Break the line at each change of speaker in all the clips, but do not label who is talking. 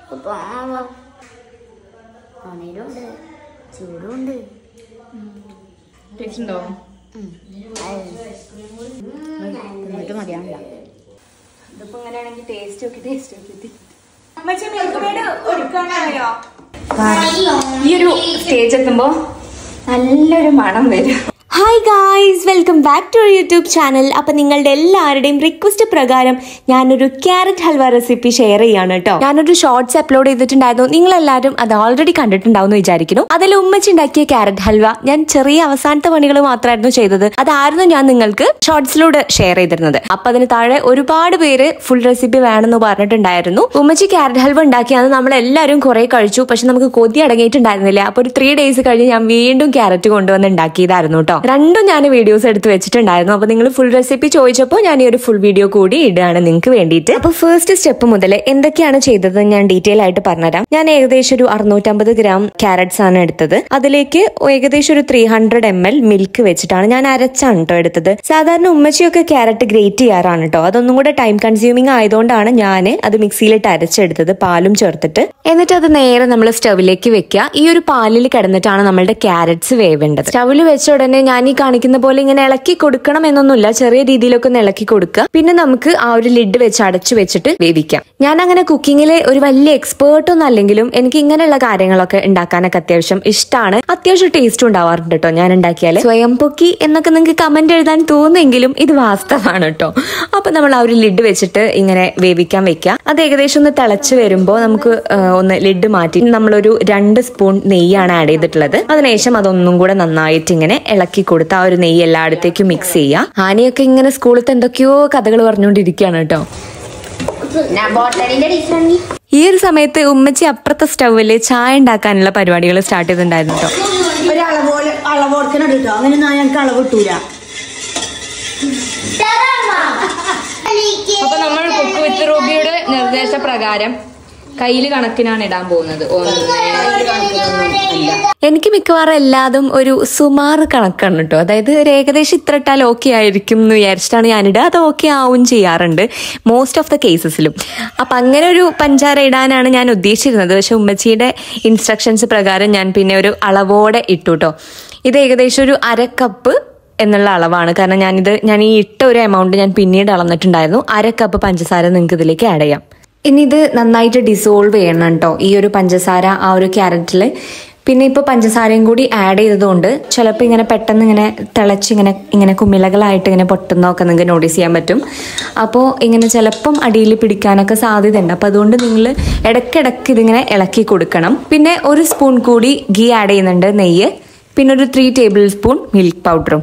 പണിയിലുണ്ട്, ചൂടുണ്ട്.
ടേസ്റ്റ് ഉണ്ടോ?
എന്നിട്ട് മതിയാവില്ല.
ഇതിപ്പോ ഇങ്ങനെയാണെങ്കിൽ ടേസ്റ്റ് നോക്കി ഒരുക്കാനായോ? ഈ ഒരു സ്റ്റേജ് എത്തുമ്പോ നല്ലൊരു മണം വരും.
Hi guys, welcome back to our YouTube channel. അപ്പം നിങ്ങളുടെ എല്ലാവരുടെയും റിക്വസ്റ്റ് പ്രകാരം ഞാനൊരു ക്യാരറ്റ് ഹൽവ റെസിപ്പി ഷെയർ ചെയ്യാണ് കേട്ടോ. ഞാനൊരു ഷോർട്സ് അപ്ലോഡ് ചെയ്തിട്ടുണ്ടായിരുന്നു. നിങ്ങളെല്ലാവരും അത് ഓൾറെഡി കണ്ടിട്ടുണ്ടാവും എന്ന് വിചാരിക്കുന്നു. അതിൽ ഉമ്മച്ചി ഉണ്ടാക്കിയ ക്യാരറ്റ് ഹൽവ ഞാൻ ചെറിയ അവസാനത്തെ പണികൾ മാത്രമായിരുന്നു ചെയ്തത്. അതായിരുന്നു ഞാൻ നിങ്ങൾക്ക് ഷോർട്സിലൂടെ ഷെയർ ചെയ്തിരുന്നത്. അപ്പം അതിന് താഴെ ഒരുപാട് പേര് ഫുൾ റെസിപ്പി വേണമെന്ന് പറഞ്ഞിട്ടുണ്ടായിരുന്നു. ഉമ്മച്ചി ക്യാരറ്റ് ഹൽവ ഉണ്ടാക്കിയാണ് നമ്മളെല്ലാവരും കുറെ കഴിച്ചു. പക്ഷെ നമുക്ക് കൊതി അടങ്ങിയിട്ടുണ്ടായിരുന്നില്ല. അപ്പോൾ ഒരു 3 days കഴിഞ്ഞ് ഞാൻ വീണ്ടും ക്യാരറ്റ് കൊണ്ടുവന്ന് ഉണ്ടാക്കിയതായിരുന്നു കേട്ടോ. രണ്ടും ഞാൻ വീഡിയോസ് എടുത്ത് വെച്ചിട്ടുണ്ടായിരുന്നു. അപ്പൊ നിങ്ങൾ ഫുൾ റെസിപ്പി ചോദിച്ചപ്പോൾ ഞാൻ ഈ ഒരു ഫുൾ വീഡിയോ കൂടി ഇടുകയാണ് നിങ്ങൾക്ക് വേണ്ടിയിട്ട്. അപ്പൊ ഫസ്റ്റ് സ്റ്റെപ്പ് മുതൽ എന്തൊക്കെയാണ് ചെയ്തത് ഞാൻ ഡീറ്റെയിൽ ആയിട്ട് പറഞ്ഞുതരാം. ഞാൻ ഏകദേശം ഒരു 650 gram ക്യാരറ്റ്സ് ആണ് എടുത്തത്. അതിലേക്ക് ഏകദേശം ഒരു 300 ml മിൽക്ക് വെച്ചിട്ടാണ് ഞാൻ അരച്ചാണ് കേട്ടോ എടുത്തത്. സാധാരണ ഉമ്മച്ചിയൊക്കെ ക്യാരറ്റ് ഗ്രേറ്റ് ചെയ്യാറാണ് കേട്ടോ. അതൊന്നും കൂടെ ടൈം കൺസ്യൂമിങ് ആയതുകൊണ്ടാണ് ഞാൻ അത് മിക്സിയിലിട്ട് അരച്ചെടുത്തത്, പാലും ചേർത്തിട്ട്. എന്നിട്ട് അത് നേരെ നമ്മൾ സ്റ്റവിലേക്ക് വെക്കുക. ഈ ഒരു പാലിൽ കിടന്നിട്ടാണ് നമ്മളുടെ ക്യാരറ്റ്സ് വേവേണ്ടത്. സ്റ്റവിൽ വെച്ച ഉടനെ ഞാൻ ഈ കാണിക്കുന്ന പോലെ ഇങ്ങനെ ഇളക്കി കൊടുക്കണം എന്നൊന്നുമില്ല, ചെറിയ രീതിയിലൊക്കെ ഒന്ന് ഇളക്കി കൊടുക്കുക. പിന്നെ നമുക്ക് ആ ഒരു ലിഡ് വെച്ച് അടച്ചു വെച്ചിട്ട് വേവിക്കാം. ഞാൻ അങ്ങനെ കുക്കിങ്ങിലെ ഒരു വലിയ എക്സ്പേർട്ട് ഒന്നും അല്ലെങ്കിലും എനിക്ക് ഇങ്ങനെയുള്ള കാര്യങ്ങളൊക്കെ ഉണ്ടാക്കാനൊക്കെ അത്യാവശ്യം ഇഷ്ടമാണ്. അത്യാവശ്യം ടേസ്റ്റും ഉണ്ടാവാറുണ്ട് കേട്ടോ ഞാൻ ഉണ്ടാക്കിയാൽ. സ്വയം പൊക്കി എന്നൊക്കെ നിങ്ങൾക്ക് കമന്റ് എഴുതാൻ തോന്നുമെങ്കിലും ഇത് വാസ്തവമാണ് കേട്ടോ. അപ്പൊ നമ്മൾ ആ ഒരു ലിഡ് വെച്ചിട്ട് ഇങ്ങനെ വേവിക്കാൻ വെക്കുക. അത് ഏകദേശം ഒന്ന് തിളച്ച് വരുമ്പോൾ നമുക്ക് ഒന്ന് ലിഡ് മാറ്റി നമ്മളൊരു 2 സ്പൂൺ നെയ്യാണ് ആഡ് ചെയ്തിട്ടുള്ളത്. അതിനുശേഷം അതൊന്നും കൂടെ നന്നായിട്ട് ഇങ്ങനെ ഇളക്കി കൊടുത്ത് ആ ഒരു നെയ്യ് എല്ലായിടത്തേക്കും മിക്സ് ചെയ്യുക. ആനയൊക്കെ ഇങ്ങനെ സ്കൂളിലത്തെ എന്തൊക്കെയോ കഥകൾ പറഞ്ഞുകൊണ്ടിരിക്കുകയാണ് കേട്ടോ. ഈ ഒരു സമയത്ത് ഉമ്മച്ചി അപ്പുറത്തെ സ്റ്റൗവില് ചായ ഉണ്ടാക്കാനുള്ള പരിപാടികൾ സ്റ്റാർട്ട് ചെയ്തിട്ടുണ്ടായിരുന്നു കേട്ടോ.
അപ്പൊ നമ്മൾ കുക്ക് വിത്ത് റൂബിയുടെ നിർദ്ദേശപ്രകാരം കയ്യില് കണക്കിനാണ് ഇടാൻ പോകുന്നത്.
എനിക്ക് മിക്കവാറും എല്ലാതും ഒരു സുമാറ് കണക്കാണ് കേട്ടോ. അതായത് ഒരു ഏകദേശം ഇത്ര ഇട്ടാൽ ഓക്കെ ആയിരിക്കും എന്ന് വിചാരിച്ചിട്ടാണ് ഞാനിടുക. അത് ഓക്കെ ആവും ചെയ്യാറുണ്ട് മോസ്റ്റ് ഓഫ് ദ കേസസിലും. അപ്പം അങ്ങനെ ഒരു പഞ്ചാര ഇടാനാണ് ഞാൻ ഉദ്ദേശിച്ചിരുന്നത്. പക്ഷെ ഉമ്മച്ചിയുടെ ഇൻസ്ട്രക്ഷൻസ് പ്രകാരം ഞാൻ പിന്നെ ഒരു അളവോടെ ഇട്ടു കേട്ടോ. ഇത് ഏകദേശം ഒരു 1/2 കപ്പ് എന്നുള്ള അളവാണ്. കാരണം ഞാൻ ഈ ഇട്ട ഒരു എമൗണ്ട് ഞാൻ പിന്നീട് അളന്നിട്ടുണ്ടായിരുന്നു. 1/2 കപ്പ് പഞ്ചസാര നിങ്ങൾക്ക് ഇതിലേക്ക് ആഡ് ചെയ്യാം. ഇനി ഇത് നന്നായിട്ട് ഡിസോൾവ് ചെയ്യണം കേട്ടോ ഈ ഒരു പഞ്ചസാര ആ ഒരു ക്യാരറ്റിൽ. പിന്നെ ഇപ്പോൾ പഞ്ചസാരയും കൂടി ആഡ് ചെയ്തതുകൊണ്ട് ചിലപ്പോൾ ഇങ്ങനെ പെട്ടെന്ന് ഇങ്ങനെ തിളച്ച് ഇങ്ങനെ കുമിളകളായിട്ട് ഇങ്ങനെ പൊട്ടുന്നതൊക്കെ നിങ്ങൾക്ക് നോട്ടീസ് ചെയ്യാൻ പറ്റും. അപ്പോൾ ഇങ്ങനെ ചിലപ്പം അടിയിൽ പിടിക്കാനൊക്കെ സാധ്യതയുണ്ട്. അപ്പോൾ അതുകൊണ്ട് നിങ്ങൾ ഇടയ്ക്കിടയ്ക്ക് ഇതിങ്ങനെ ഇളക്കി കൊടുക്കണം. പിന്നെ 1 സ്പൂൺ കൂടി ഗീ ആഡ് ചെയ്യുന്നുണ്ട്, നെയ്യ്. പിന്നെ ഒരു 3 tablespoon മിൽക്ക് പൗഡറും.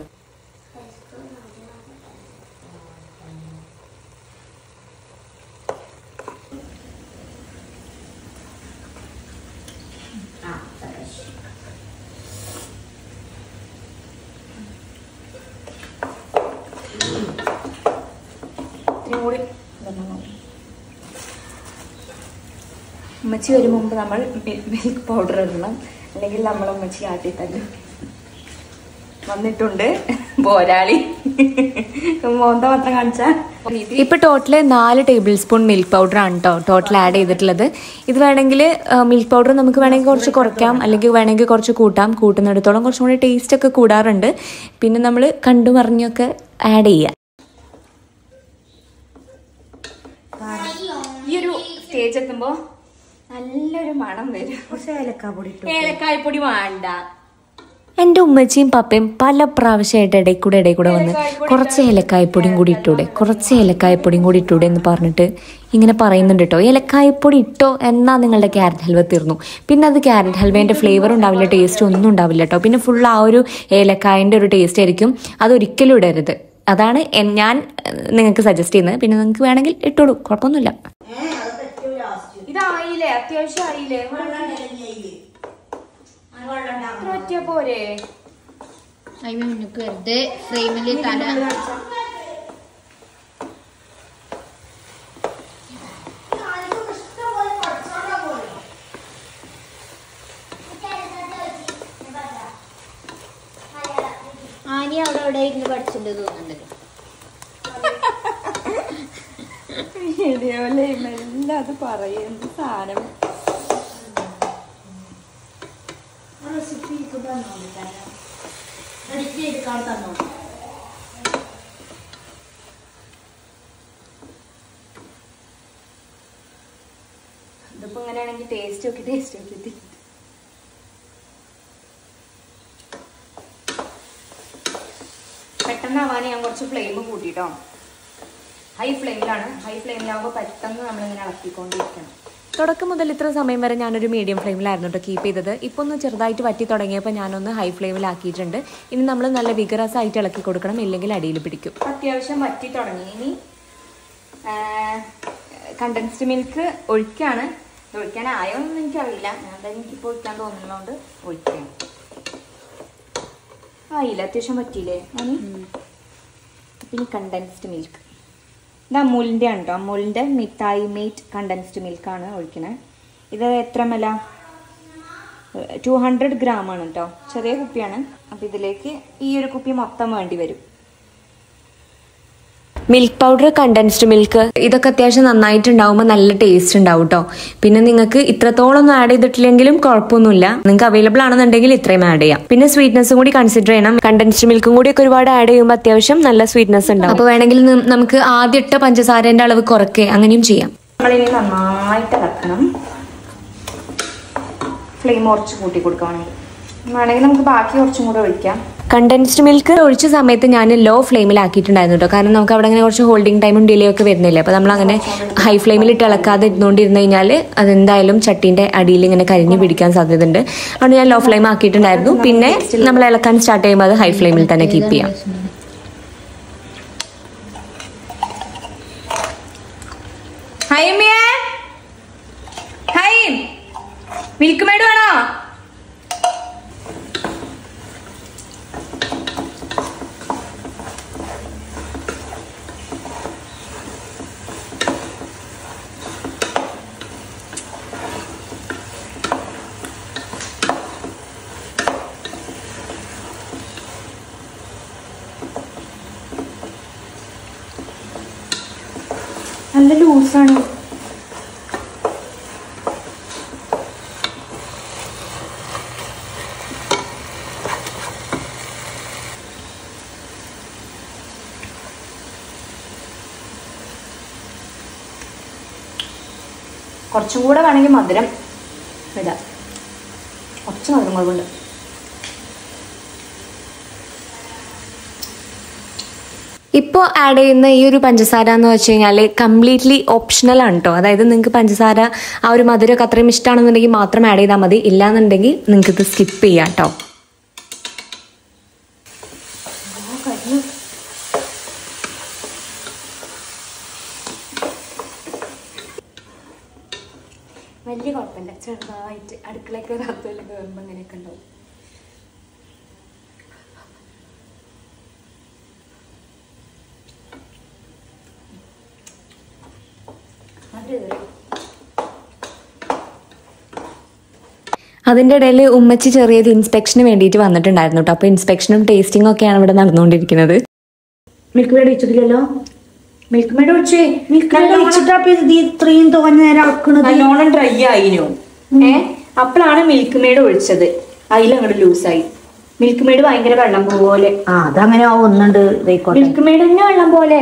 ഉമ്മച്ചി വരും മുമ്പ് നമ്മൾ മിൽക്ക് പൗഡർ ഇടണം, അല്ലെങ്കിൽ നമ്മൾ ഉമ്മച്ചി ആട്ടി തല്ലും. വന്നിട്ടുണ്ട് പോരാളി മോന്ത മാത്രം കാണിച്ചാ.
ഇപ്പൊ ടോട്ടല് 4 tablespoon മിൽക്ക് പൗഡർ ആണ് കേട്ടോ ടോട്ടൽ ആഡ് ചെയ്തിട്ടുള്ളത്. ഇത് വേണമെങ്കിൽ മിൽക്ക് പൗഡർ നമുക്ക് വേണമെങ്കിൽ കുറച്ച് കുറയ്ക്കാം, അല്ലെങ്കിൽ വേണമെങ്കിൽ കുറച്ച് കൂട്ടാം. കൂട്ടുന്നിടത്തോളം കുറച്ചും കൂടി ടേസ്റ്റ് ഒക്കെ കൂടാറുണ്ട്. പിന്നെ നമ്മൾ കണ്ടുമറിഞ്ഞൊക്കെ ആഡ് ചെയ്യാം.
ഈ ഒരു സ്റ്റേജ് എത്തുമ്പോ നല്ലൊരു മണം വരും. ഏലക്കായ്പൊടി വേണ്ട.
എൻ്റെ ഉമ്മച്ചിയും പപ്പയും പല പ്രാവശ്യമായിട്ട് ഇടയിൽ കൂടെ വന്ന് കുറച്ച് ഏലക്കായ്പൊടിയും കൂടി ഇട്ടൂടെ എന്ന് പറഞ്ഞിട്ട് ഇങ്ങനെ പറയുന്നുണ്ട് കേട്ടോ. ഏലക്കായ്പൊടി ഇട്ടോ എന്നാ നിങ്ങളുടെ ക്യാരറ്റ് ഹൽവ തീർന്നു. പിന്നെ അത് ക്യാരറ്റ് ഹൽവേൻ്റെ ഫ്ലേവർ ഉണ്ടാവില്ല, ടേസ്റ്റ് ഒന്നും ഉണ്ടാവില്ല കേട്ടോ. പിന്നെ ഫുൾ ആ ഒരു ഏലക്കായൻ്റെ ഒരു ടേസ്റ്റ് ആയിരിക്കും. അതൊരിക്കലും ഇടരുത്. അതാണ് ഞാൻ നിങ്ങൾക്ക് സജസ്റ്റ് ചെയ്യുന്നത്. പിന്നെ നിങ്ങൾക്ക് വേണമെങ്കിൽ ഇട്ടോളൂ, കുഴപ്പമൊന്നുമില്ല.
ഇതായില്ലേ, അത്യാവശ്യം ആയില്ലേ? പോരെ
വെറുതെ ഫ്രെയിമില് തല ആനി അവിടെ ഇരുന്ന് പഠിച്ചിട്ടുണ്ട് തോന്നുന്നുണ്ട്.
വീഡിയോയില് എല്ലാം അത് പറയുന്നത് സാധനം ഇതിപ്പോ ഇങ്ങനെയാണെങ്കിൽ ടേസ്റ്റ് നോക്കി പെട്ടെന്നാവാൻ ഞാൻ കുറച്ച് ഫ്ലെയിം കൂട്ടിട്ടോ. ഹൈ ഫ്ലെയിമിലാകുമ്പോൾ പെട്ടെന്ന് നമ്മളിങ്ങനെ ഇളക്കിക്കൊണ്ടിരിക്കണം.
തുടക്കം മുതൽ ഇത്ര സമയം വരെ ഞാനൊരു മീഡിയം ഫ്ലെയിമിലായിരുന്നു കേട്ടോ കീപ്പ് ചെയ്തത്. ഇപ്പോൾ ഒന്ന് ചെറുതായിട്ട് വറ്റി തുടങ്ങിയപ്പോൾ ഞാനൊന്ന് ഹൈ ഫ്ലെയിമിലാക്കിയിട്ടുണ്ട്. ഇനി നമ്മൾ നല്ല വിഗറസ് ആയിട്ട് ഇളക്കി കൊടുക്കണം, ഇല്ലെങ്കിൽ അടിയിൽ പിടിക്കും.
അത്യാവശ്യം വറ്റി തുടങ്ങി. ഇനി കണ്ടൻസ്ഡ് മിൽക്ക് ഒഴിക്കാണ്. ഒഴിക്കാനായോ എന്ന് എനിക്കറിയില്ല. എനിക്കിപ്പോൾ ഒഴിക്കാൻ തോന്നുന്നതുകൊണ്ട് ഒഴിക്കണം. ആയില്ല, അത്യാവശ്യം പറ്റിയില്ലേ? പിന്നെ കണ്ടൻസ്ഡ് മിൽക്ക് ഇത് അമൂലിൻ്റെ ആണ് കേട്ടോ. അമൂലിൻ്റെ മിഠായി മേറ്റ് കണ്ടൻസ്ഡ് മിൽക്കാണ് ഒഴിക്കണത്. ഇത് എത്ര ml? 200 gram ആണ് കേട്ടോ. ചെറിയ കുപ്പിയാണ്. അപ്പം ഇതിലേക്ക് ഈ ഒരു കുപ്പി മൊത്തം വേണ്ടി വരും.
മിൽക്ക് പൗഡർ, കണ്ടൻസ്ഡ് മിൽക്ക് ഇതൊക്കെ അത്യാവശ്യം നന്നായിട്ടുണ്ടാവുമ്പോൾ നല്ല ടേസ്റ്റ് ഉണ്ടാവും കേട്ടോ. പിന്നെ നിങ്ങൾക്ക് ഇത്രത്തോളം ഒന്നും ആഡ് ചെയ്തിട്ടില്ലെങ്കിലും കുഴപ്പമൊന്നുമില്ല. നിങ്ങൾക്ക് അവൈലബിൾ ആണെന്നുണ്ടെങ്കിൽ ഇത്രയും ആഡ് ചെയ്യാം. പിന്നെ സ്വീറ്റ്നസ്സും കൂടി കൺസിഡർ ചെയ്യണം. കണ്ടൻസ്ഡ് മിൽക്കും കൂടി ഒക്കെ ഒരുപാട് ആഡ് ചെയ്യുമ്പോൾ അത്യാവശ്യം നല്ല സ്വീറ്റ്നസ് ഉണ്ടാവും. അപ്പോൾ വേണമെങ്കിൽ നമുക്ക് ആദ്യം ഇട്ട പഞ്ചസാരേന്റെ അളവ് കുറയ്ക്കുക, അങ്ങനെയും ചെയ്യാം.
നമ്മളിനി നന്നായിട്ട് ഇളക്കണം. ഫ്ലെയിം കുറച്ച് കൂട്ടി കൊടുക്കുകയാണെങ്കിൽ നമുക്ക് ബാക്കി കുറച്ചും കൂടെ ഒഴിക്കാം.
കണ്ടൻസ്ഡ് മിൽക്ക് ഒഴിച്ച സമയത്ത് ഞാൻ ലോ ഫ്ലെയിമിലാക്കിയിട്ടുണ്ടായിരുന്നു കേട്ടോ. കാരണം നമുക്ക് അവിടെ അങ്ങനെ കുറച്ച് ഹോൾഡിംഗ് ടൈമും ഡിലേ ഒക്കെ വരുന്നില്ലേ. അപ്പോൾ നമ്മൾ അങ്ങനെ ഹൈ ഫ്ലെയിമിലിട്ട് ഇളക്കാതെ ഇരുന്നുകൊണ്ടിരുന്നു കഴിഞ്ഞാൽ അതെന്തായാലും ചട്ടീൻ്റെ അടിയിൽ ഇങ്ങനെ കരിഞ്ഞ് പിടിക്കാൻ സാധ്യതയുണ്ട്. അതുകൊണ്ട് ഞാൻ ലോ ഫ്ലെയിം ആക്കിയിട്ടുണ്ടായിരുന്നു. പിന്നെ നമ്മൾ ഇളക്കാൻ സ്റ്റാർട്ട് ചെയ്യുമ്പോൾ അത് ഹൈ ഫ്ലെയിമിൽ തന്നെ കീപ്പ് ചെയ്യാം.
മിൽക്ക് മേഡ് വേണോ? നല്ല ലൂസാണ്. കുറച്ചും കൂടെ വേണമെങ്കിൽ മധുരം ഇടാം. കുറച്ച് മധുരം കുറവുണ്ട്.
ഇപ്പോൾ ആഡ് ചെയ്യുന്ന ഈ ഒരു പഞ്ചസാര എന്ന് വെച്ച് കഴിഞ്ഞാൽ കംപ്ലീറ്റ്ലി ഓപ്ഷണൽ ആണ് കേട്ടോ. അതായത് നിങ്ങൾക്ക് പഞ്ചസാര ആ ഒരു മധുരമൊക്കെ അത്രയും ഇഷ്ടമാണെന്നുണ്ടെങ്കിൽ മാത്രം ആഡ് ചെയ്താൽ മതി. ഇല്ലാന്നുണ്ടെങ്കിൽ നിങ്ങൾക്ക് ഇത് സ്കിപ്പ് ചെയ്യാം കേട്ടോ.
വലിയ കുഴപ്പമില്ല, ചെറുതായിട്ട് അടുക്കളയൊക്കെ കത്തുമല്ല കയറുമ്പോൾ അങ്ങനെയൊക്കെ ഉണ്ടാവും.
അതിൻ്റെ ഇടയിൽ ഉമ്മച്ചി ചെറിയത് ഇൻസ്പെക്ഷന് വേണ്ടിയിട്ട് വന്നിട്ടുണ്ടായിരുന്നു കേട്ടോ. അപ്പോൾ ഇൻസ്പെക്ഷനും ടേസ്റ്റിംഗും ഒക്കെയാണ് ഇവിടെ നടന്നുകൊണ്ടിരിക്കുന്നത്.
മിൽക്ക് മേഡ് ഒഴിച്ചിട്ടില്ലല്ലോ. മിൽക്ക് മേഡ് ഒഴിച്ചേ.
ഇത്രയും തോന്നേരം
നല്ലോണം ഡ്രൈ ആയിരുന്നു. അപ്പോഴാണ് മിൽക്ക് മേഡ് ഒഴിച്ചത്. അതിലങ്ങോട്ട് ലൂസായി. മിൽക്ക് മേഡ് ഭയങ്കര വെള്ളം പോലെ.
അതങ്ങനെ ഒന്നുണ്ട്.
മിൽക്ക് മേഡ് തന്നെ വെള്ളം പോലെ.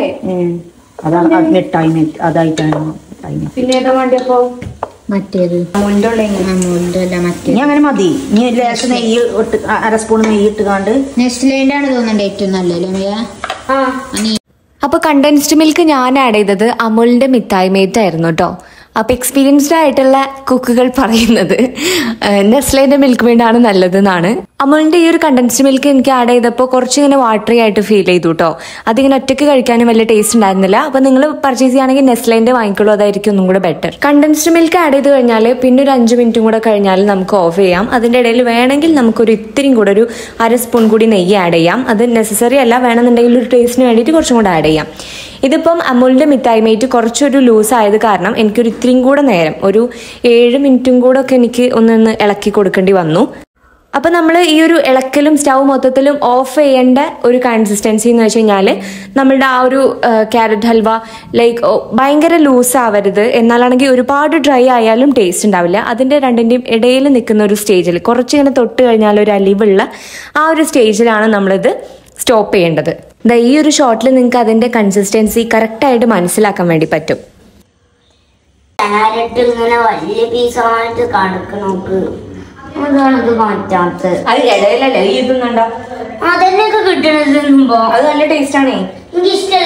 അതായിട്ടാണ്.
പിന്നെ ഏതാ വേണ്ടി അപ്പൊ?
മറ്റേത്
അമൂലിന്റെ
അല്ല മറ്റേ.
ഇനി അങ്ങനെ മതി. ഇനി ലേശം നെയ്യ് ഇട്ട് 1/2 സ്പൂൺ നെയ്യ് ഇട്ടുകാണ്ട്
നെസ്ലേന്റെ ആണ് തോന്നുന്നുണ്ട് ഏറ്റവും നല്ലല്ലേ.
അപ്പൊ കണ്ടൻസ്ഡ് മിൽക്ക് ഞാൻ ആഡ് ചെയ്തത് അമൂലിന്റെ മിഠായി മേറ്റ് ആയിരുന്നു കേട്ടോ. അപ്പോൾ എക്സ്പീരിയൻസ്ഡ് ആയിട്ടുള്ള കുക്കുകൾ പറയുന്നത് നെസ്ലേന്റെ മിൽക്ക് മെയ്ഡാണ് നല്ലതെന്നാണ്. അമൂലിന്റെ ഈ ഒരു കണ്ടൻസ്ഡ് മിൽക്ക് എനിക്ക് ആഡ് ചെയ്തപ്പോൾ കുറച്ചിങ്ങനെ വാട്ടറി ആയിട്ട് ഫീൽ ചെയ്തു കേട്ടോ. അതിങ്ങനെ ഒറ്റയ്ക്ക് കഴിക്കാനും വലിയ ടേസ്റ്റ് ഉണ്ടായിരുന്നില്ല. അപ്പോൾ നിങ്ങൾ പർച്ചേസ് ചെയ്യുകയാണെങ്കിൽ നെസ്ലേന്റെ വാങ്ങിക്കുള്ളൂ, അതായിരിക്കും ഒന്നും കൂടെ ബെറ്റർ. കണ്ടൻസ്ഡ് മിൽക്ക് ആഡ് ചെയ്ത് കഴിഞ്ഞാൽ പിന്നെ ഒരു 5 മിനിറ്റും കൂടെ കഴിഞ്ഞാൽ നമുക്ക് ഓഫ് ചെയ്യാം. അതിൻ്റെ ഇടയിൽ വേണമെങ്കിൽ നമുക്കൊരു ഇത്തിരിയും കൂടെ ഒരു 1/2 സ്പൂൺ കൂടി നെയ്യ് ആഡ് ചെയ്യാം. അത് നെസസറി അല്ല, വേണമെന്നുണ്ടെങ്കിൽ ഒരു ടേസ്റ്റിന് വേണ്ടിയിട്ട് കുറച്ചും കൂടെ ആഡ് ചെയ്യാം. ഇതിപ്പം അമൂലിന്റെ മിഠായി മേറ്റ് കുറച്ചൊരു ലൂസ് ആയത് കാരണം എനിക്കൊരു ഇത്രയും കൂടെ നേരം ഒരു 7 മിനിറ്റും കൂടെ ഒക്കെ എനിക്ക് ഒന്ന് ഇളക്കി കൊടുക്കേണ്ടി വന്നു. അപ്പം നമ്മൾ ഈ ഒരു ഇളക്കലും സ്റ്റൗ മൊത്തത്തിലും ഓഫ് ചെയ്യേണ്ട ഒരു കൺസിസ്റ്റൻസി എന്ന് വെച്ച് കഴിഞ്ഞാൽ നമ്മളുടെ ആ ഒരു ക്യാരറ്റ് ഹൽവ ഭയങ്കര ലൂസ് ആവരുത്, എന്നാലാണെങ്കിൽ ഒരുപാട് ഡ്രൈ ആയാലും ടേസ്റ്റ് ഉണ്ടാവില്ല. അതിൻ്റെ രണ്ടിൻ്റെയും ഇടയിൽ നിൽക്കുന്ന ഒരു സ്റ്റേജിൽ കുറച്ചിങ്ങനെ തൊട്ട് കഴിഞ്ഞാൽ ഒരു അലിവുള്ള ആ ഒരു സ്റ്റേജിലാണ് നമ്മളിത് സ്റ്റോപ്പ് ചെയ്യേണ്ടത്. ഈ ഒരു ഷോട്ടിൽ നിങ്ങൾക്ക് അതിന്റെ കൺസിസ്റ്റൻസി കറക്റ്റായിട്ട് മനസ്സിലാക്കാൻ വേണ്ടി പറ്റും.
ക്യാരറ്റ് ഇങ്ങനെ വലിയ പീസായിട്ട് കടക്കണോക്ക് അതാണത് മാറ്റാത്ത.
അത് ഇടയിലല്ലേ ഈ ഇതും കണ്ടോ
അതന്നെയൊക്കെ കിട്ടണത് തിന്നുമ്പോ
അത് നല്ല ടേസ്റ്റ് ആണേ.
എനിക്കിഷ്ടല്ല.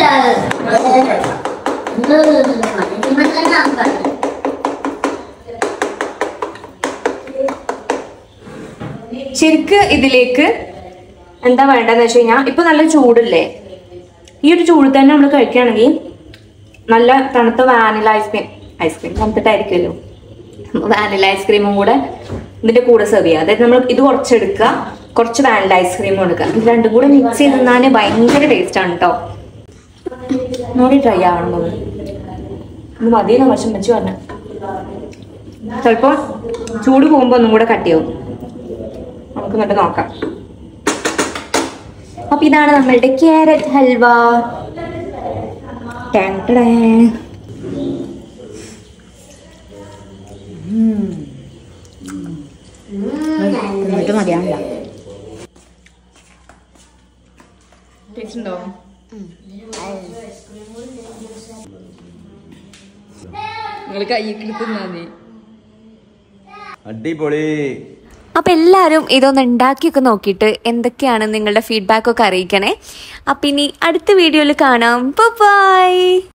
ശരിക്ക് ഇതിലേക്ക് എന്താ വേണ്ടതെന്ന് വെച്ച് കഴിഞ്ഞാൽ ഇപ്പൊ നല്ല ചൂടില്ലേ, ഈ ഒരു ചൂട് തന്നെ നമ്മൾ കഴിക്കുകയാണെങ്കിൽ നല്ല തണുത്ത വാനില ഐസ്ക്രീം തണുത്തിട്ടായിരിക്കുമല്ലോ, വാനില ഐസ്ക്രീമും കൂടെ ഇതിന്റെ കൂടെ സെർവ് ചെയ്യുക. അതായത് നമ്മൾ ഇത് കുറച്ചെടുക്കുക, കുറച്ച് വാനില ഐസ്ക്രീമും എടുക്കുക. ഇത് രണ്ടും കൂടെ മിക്സ് ചെയ്ത് തിന്നാൻ ഭയങ്കര ടേസ്റ്റ് ആണ് കേട്ടോ. നോടി ട്രൈ ആവണം. ഇത് മതിയെന്ന വശം വെച്ച് പറഞ്ഞ ചിലപ്പോൾ ചൂട് പോകുമ്പോ ഒന്നും കൂടെ കട്ടിയാവും. നമുക്ക് എന്നിട്ട് നോക്കാം. അപ്പൊ ഇതാണ് നമ്മളുടെ ക്യാരറ്റ് ഹൽവ.
എന്നിട്ട് മതിയാണല്ലോ.
ടേസ്റ്റ് ഉണ്ടോ? നിങ്ങൾ കൈ
അടിപൊളി.
അപ്പം എല്ലാവരും ഇതൊന്ന് ഉണ്ടാക്കിയൊക്കെ നോക്കിയിട്ട് എന്തൊക്കെയാണ് നിങ്ങളുടെ ഫീഡ്ബാക്കൊക്കെ അറിയിക്കണേ. അപ്പം ഇനി അടുത്ത വീഡിയോയിൽ കാണാം. ബൈ.